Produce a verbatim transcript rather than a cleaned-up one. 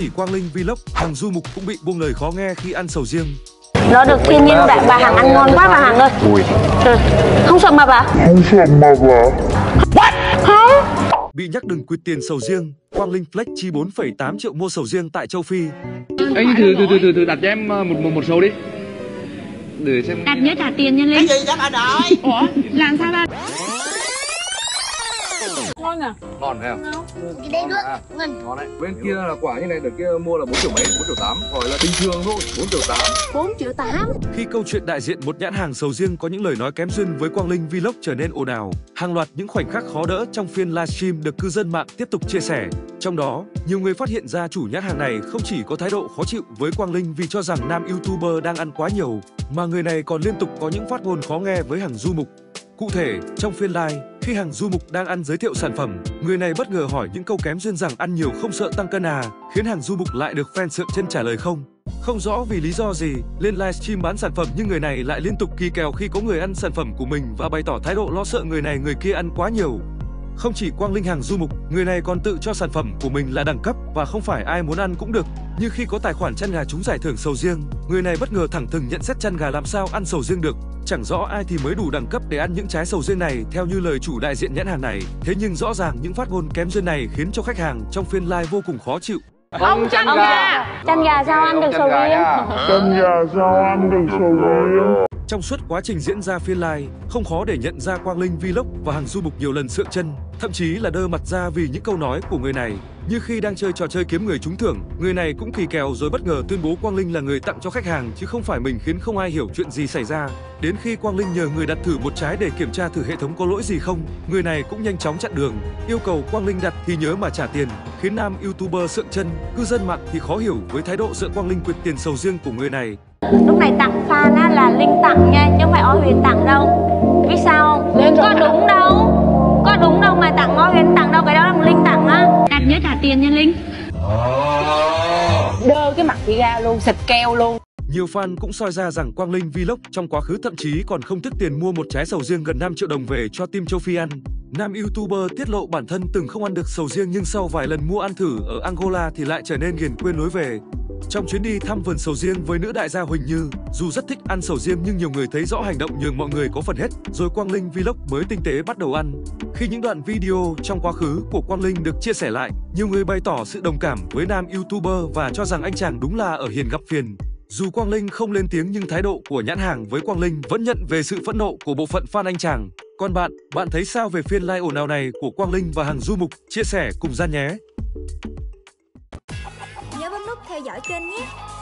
chỉ Quang Linh Vlog, Hằng Du Mục cũng bị buông lời khó nghe khi ăn sầu riêng. Nó được thiên nhiên bà, bà Hằng ăn ngon quá bà Hằng ơi. Ui. Trời, không sợ mà bà. Không sợ mà bà. What? Không. Bị nhắc đừng quỵt tiền sầu riêng, Quang Linh Flex chi bốn phẩy tám triệu mua sầu riêng tại châu Phi. Anh thử thử thử thử đặt cho em một một, một số đi. Để xem. Đặt nhớ trả tiền nha Linh. Cái gì vậy bà nội? Ủa, làm sao ba? Ngon à? Ngon phải không? Đi đây nước. À, Ngon. ngon đấy. Bên kia là quả như này, đợt kia mua là bốn triệu mấy, bốn triệu tám, gọi là bình thường thôi, bốn triệu tám. bốn triệu tám. Khi câu chuyện đại diện một nhãn hàng sầu riêng có những lời nói kém duyên với Quang Linh Vlog trở nên ồn ào, hàng loạt những khoảnh khắc khó đỡ trong phiên livestream được cư dân mạng tiếp tục chia sẻ. Trong đó, nhiều người phát hiện ra chủ nhãn hàng này không chỉ có thái độ khó chịu với Quang Linh vì cho rằng nam YouTuber đang ăn quá nhiều, mà người này còn liên tục có những phát ngôn khó nghe với Hằng Du Mục. Cụ thể, trong phiên live, khi Hằng Du Mục đang ăn giới thiệu sản phẩm, người này bất ngờ hỏi những câu kém duyên rằng ăn nhiều không sợ tăng cân à, khiến Hằng Du Mục lại được fan sượng chân trả lời không. Không rõ vì lý do gì, lên livestream bán sản phẩm nhưng người này lại liên tục kỳ kèo khi có người ăn sản phẩm của mình và bày tỏ thái độ lo sợ người này người kia ăn quá nhiều. Không chỉ Quang Linh Hằng Du Mục, người này còn tự cho sản phẩm của mình là đẳng cấp và không phải ai muốn ăn cũng được. Như khi có tài khoản chăn gà trúng giải thưởng sầu riêng, người này bất ngờ thẳng thừng nhận xét chăn gà làm sao ăn sầu riêng được. Chẳng rõ ai thì mới đủ đẳng cấp để ăn những trái sầu riêng này theo như lời chủ đại diện nhãn hàng này. Thế nhưng rõ ràng những phát ngôn kém duyên này khiến cho khách hàng trong phiên live vô cùng khó chịu. Ông chăn gà. Chăn gà sao ăn được sầu riêng? Chăn gà sao ăn được sầu riêng? Trong suốt quá trình diễn ra phiên live, không khó để nhận ra Quang Linh Vlog và Hằng Du Mục nhiều lần sượng chân, thậm chí là đơ mặt ra vì những câu nói của người này. Như khi đang chơi trò chơi kiếm người trúng thưởng, người này cũng kỳ kèo rồi bất ngờ tuyên bố Quang Linh là người tặng cho khách hàng chứ không phải mình, khiến không ai hiểu chuyện gì xảy ra. Đến khi Quang Linh nhờ người đặt thử một trái để kiểm tra thử hệ thống có lỗi gì không, người này cũng nhanh chóng chặn đường, yêu cầu Quang Linh đặt thì nhớ mà trả tiền, khiến nam YouTuber sượng chân, cư dân mạng thì khó hiểu với thái độ sợ Quang Linh quỵt tiền sầu riêng của người này. Lúc này tặng fan á là Linh tặng nha, chứ không phải Ó Huyền tặng đâu. Biết sao không? Lên có đúng đâu. Có đúng đâu mà tặng Ó Huyền tặng đâu, cái đó là Linh tặng á. Đặt nhớ trả tiền nha Linh. Đơ cái mặt chị ra luôn, xịt keo luôn. Nhiều fan cũng soi ra rằng Quang Linh Vlog trong quá khứ thậm chí còn không tiếc tiền mua một trái sầu riêng gần năm triệu đồng về cho team châu Phi ăn. Nam YouTuber tiết lộ bản thân từng không ăn được sầu riêng nhưng sau vài lần mua ăn thử ở Angola thì lại trở nên ghiền quên lối về. Trong chuyến đi thăm vườn sầu riêng với nữ đại gia Huỳnh Như, dù rất thích ăn sầu riêng nhưng nhiều người thấy rõ hành động nhường mọi người có phần hết, rồi Quang Linh Vlog mới tinh tế bắt đầu ăn. Khi những đoạn video trong quá khứ của Quang Linh được chia sẻ lại, nhiều người bày tỏ sự đồng cảm với nam YouTuber và cho rằng anh chàng đúng là ở hiền gặp phiền. Dù Quang Linh không lên tiếng nhưng thái độ của nhãn hàng với Quang Linh vẫn nhận về sự phẫn nộ của bộ phận fan anh chàng. Còn bạn, bạn thấy sao về phiên live ồn ào này của Quang Linh và Hằng Du Mục? Chia sẻ cùng Gian nhé! Nhớ bấm nút theo dõi kênh nhé!